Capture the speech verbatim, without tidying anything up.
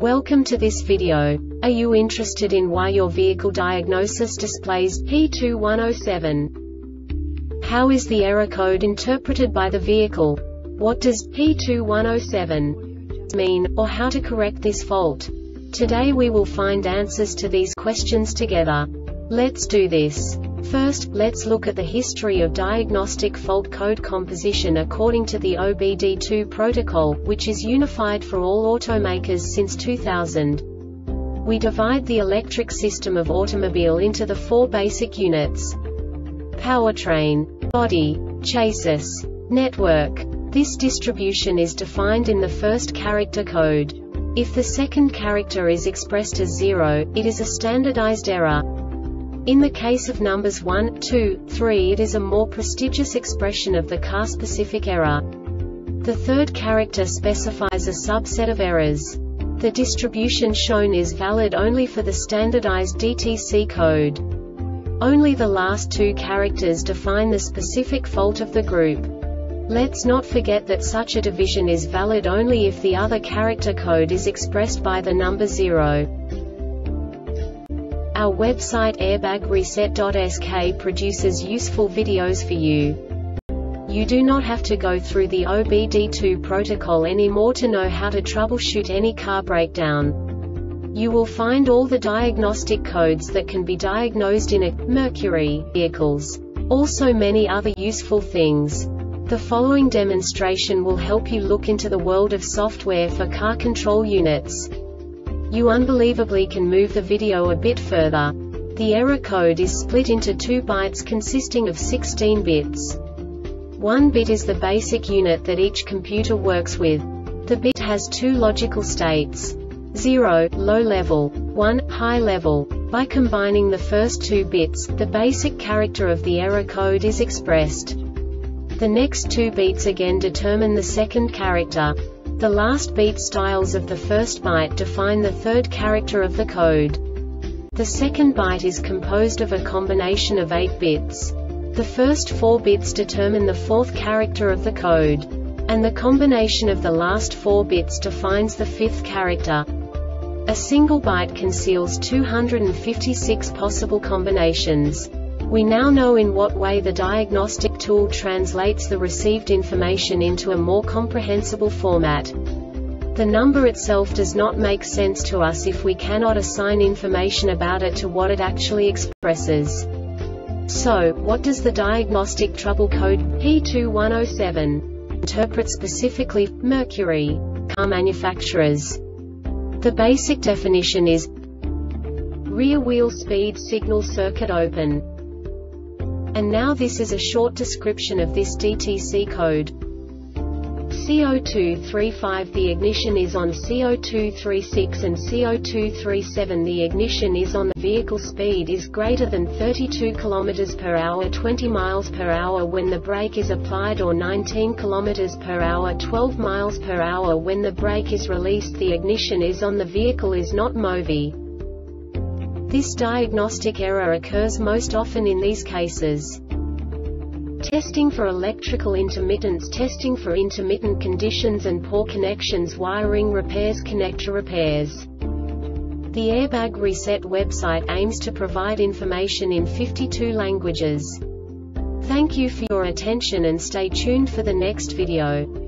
Welcome to this video. Are you interested in why your vehicle diagnosis displays P two one zero seven? How is the error code interpreted by the vehicle? What does P two one zero seven mean, or how to correct this fault? Today we will find answers to these questions together. Let's do this. First, let's look at the history of diagnostic fault code composition according to the O B D two protocol, which is unified for all automakers since two thousand. We divide the electric system of automobile into the four basic units: powertrain, body, chassis, network. This distribution is defined in the first character code. If the second character is expressed as zero, it is a standardized error. In the case of numbers one, two, three, it is a more prestigious expression of the car-specific error. The third character specifies a subset of errors. The distribution shown is valid only for the standardized D T C code. Only the last two characters define the specific fault of the group. Let's not forget that such a division is valid only if the other character code is expressed by the number zero. Our website airbag reset dot S K produces useful videos for you. You do not have to go through the O B D two protocol anymore to know how to troubleshoot any car breakdown. You will find all the diagnostic codes that can be diagnosed in a Mercury vehicles. Also many other useful things. The following demonstration will help you look into the world of software for car control units. You unbelievably can move the video a bit further. The error code is split into two bytes consisting of sixteen bits. One bit is the basic unit that each computer works with. The bit has two logical states: zero, low level, one, high level. By combining the first two bits, the basic character of the error code is expressed. The next two bits again determine the second character. The last beat styles of the first byte define the third character of the code. The second byte is composed of a combination of eight bits. The first four bits determine the fourth character of the code. And the combination of the last four bits defines the fifth character. A single byte conceals two hundred fifty-six possible combinations. We now know in what way the diagnostic tool translates the received information into a more comprehensible format. The number itself does not make sense to us if we cannot assign information about it to what it actually expresses. So, what does the diagnostic trouble code P two one zero seven interpret specifically for Mercury car manufacturers? The basic definition is rear wheel speed signal circuit open. And now this is a short description of this D T C code. C zero two three five The ignition is on. C zero two three six and C zero two three seven The ignition is on. The vehicle speed is greater than thirty-two kilometers per hour, twenty miles per hour when the brake is applied, or nineteen kilometers per hour, twelve miles per hour when the brake is released. The ignition is on. The vehicle is not moving. This diagnostic error occurs most often in these cases: testing for electrical intermittence, testing for intermittent conditions and poor connections, wiring repairs, connector repairs. The Airbag Reset website aims to provide information in fifty-two languages. Thank you for your attention and stay tuned for the next video.